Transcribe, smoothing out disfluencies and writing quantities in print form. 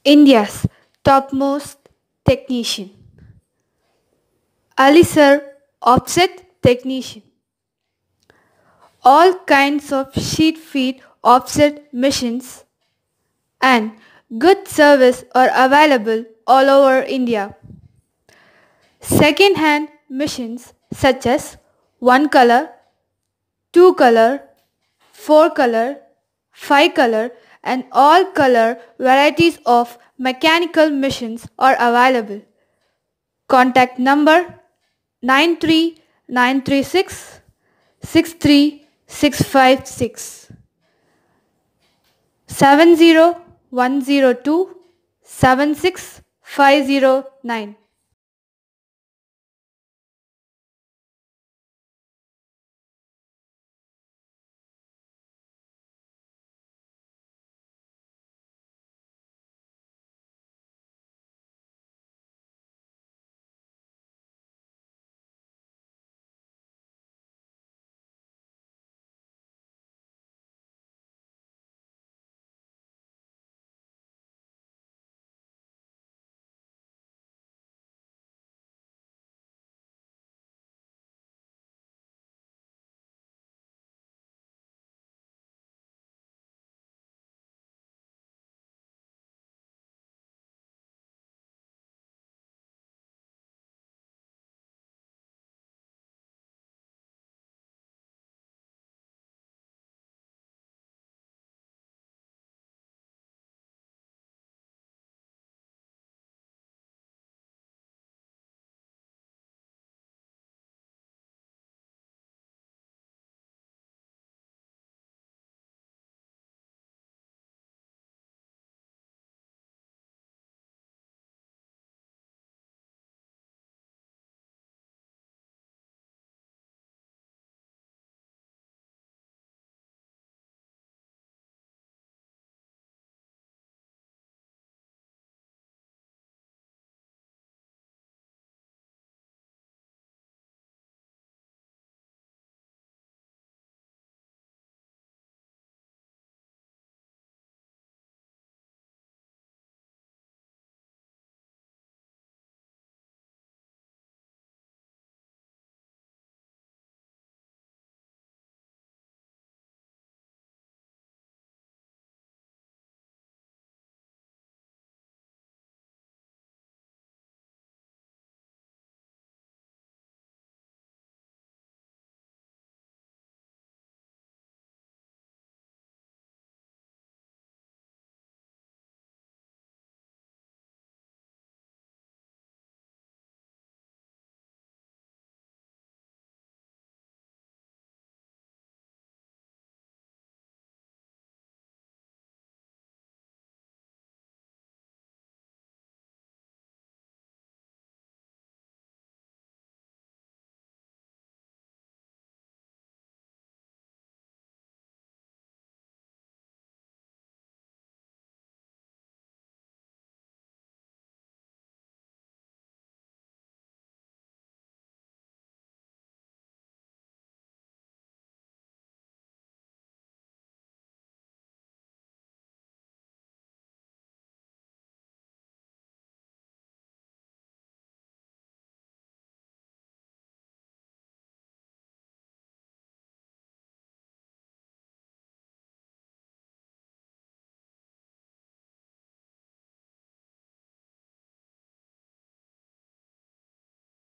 India's topmost technician. Alisar offset technician. All kinds of sheet feed offset machines and good service are available all over India. Second hand machines such as one color, two color, four color, five color and all color varieties of mechanical machines are available. Contact number 93936 63656 70102 76509.